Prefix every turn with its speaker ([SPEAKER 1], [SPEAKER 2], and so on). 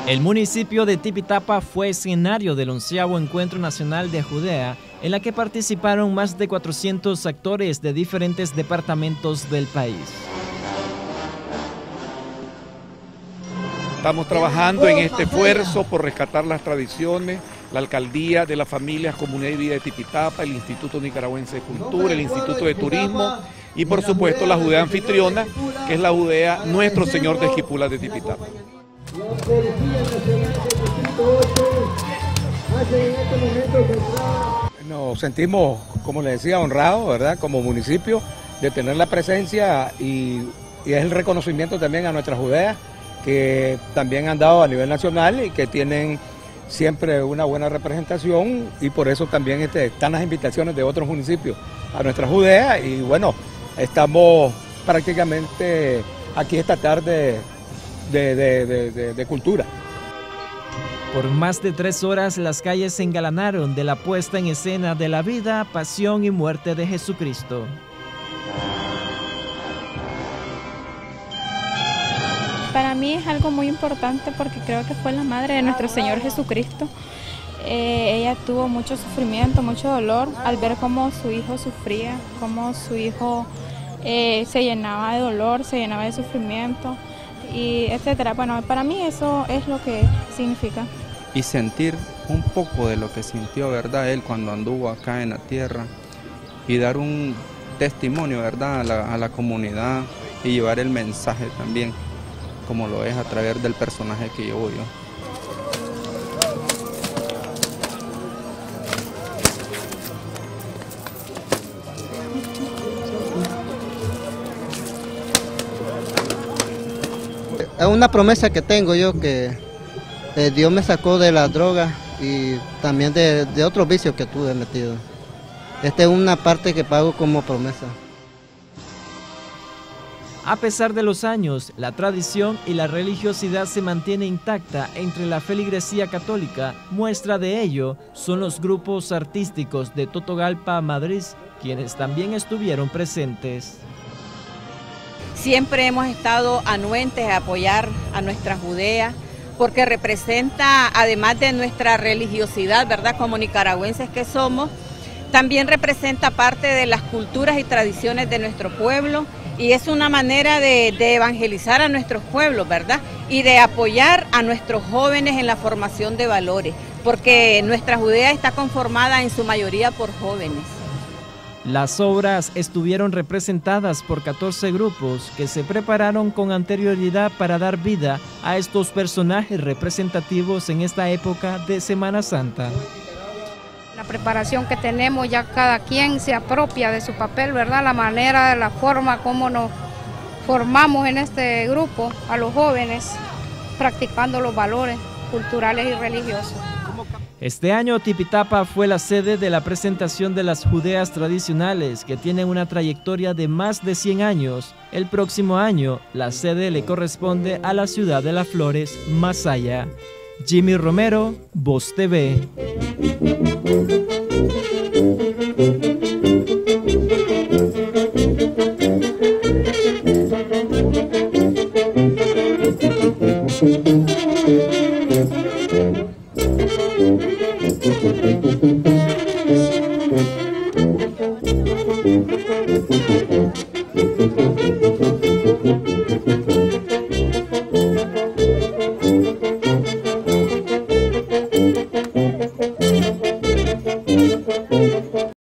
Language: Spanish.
[SPEAKER 1] El municipio de Tipitapa fue escenario del 11º Encuentro Nacional de Judea, en la que participaron más de 400 actores de diferentes departamentos del país.
[SPEAKER 2] Estamos trabajando en este esfuerzo por rescatar las tradiciones, la Alcaldía de las Familias, Comunidad y Vida de Tipitapa, el Instituto Nicaragüense de Cultura, el Instituto de Turismo y por supuesto la Judea anfitriona, que es la Judea Nuestro Señor de Esquipulas de Tipitapa.
[SPEAKER 3] Nos sentimos, como les decía, honrados, ¿verdad?, como municipio de tener la presencia y es el reconocimiento también a nuestras judeas que también han dado a nivel nacional y que tienen siempre una buena representación, y por eso también están las invitaciones de otros municipios a nuestras judeas. Y bueno, estamos prácticamente aquí esta tarde de cultura.
[SPEAKER 1] Por más de 3 horas las calles se engalanaron de la puesta en escena de la vida, pasión y muerte de Jesucristo.
[SPEAKER 4] Para mí es algo muy importante porque creo que fue la madre de nuestro Señor Jesucristo. Ella tuvo mucho sufrimiento, mucho dolor al ver cómo su hijo sufría, cómo su hijo se llenaba de dolor, se llenaba de sufrimiento, y etcétera. Bueno, para mí eso es lo que significa.
[SPEAKER 5] Y sentir un poco de lo que sintió, ¿verdad?, él cuando anduvo acá en la tierra, y dar un testimonio, ¿verdad?, a la comunidad, y llevar el mensaje también, como lo es a través del personaje que llevo yo.
[SPEAKER 6] Es una promesa que tengo yo, que Dios me sacó de la droga y también de otros vicios que tuve metido. Esta es una parte que pago como promesa.
[SPEAKER 1] A pesar de los años, la tradición y la religiosidad se mantiene intacta entre la feligresía católica. Muestra de ello son los grupos artísticos de Totogalpa, Madrid, quienes también estuvieron presentes.
[SPEAKER 7] Siempre hemos estado anuentes a apoyar a nuestra Judea, porque representa, además de nuestra religiosidad, ¿verdad?, como nicaragüenses que somos, también representa parte de las culturas y tradiciones de nuestro pueblo, y es una manera de evangelizar a nuestros pueblos, ¿verdad?, y de apoyar a nuestros jóvenes en la formación de valores, porque nuestra Judea está conformada en su mayoría por jóvenes.
[SPEAKER 1] Las obras estuvieron representadas por 14 grupos que se prepararon con anterioridad para dar vida a estos personajes representativos en esta época de Semana Santa.
[SPEAKER 8] La preparación que tenemos, ya cada quien se apropia de su papel, ¿verdad? La manera, la forma como nos formamos en este grupo a los jóvenes, practicando los valores culturales y religiosos.
[SPEAKER 1] Este año Tipitapa fue la sede de la presentación de las judeas tradicionales, que tienen una trayectoria de más de 100 años. El próximo año, la sede le corresponde a la ciudad de Las Flores, Masaya. Jimmy Romero, Voz TV.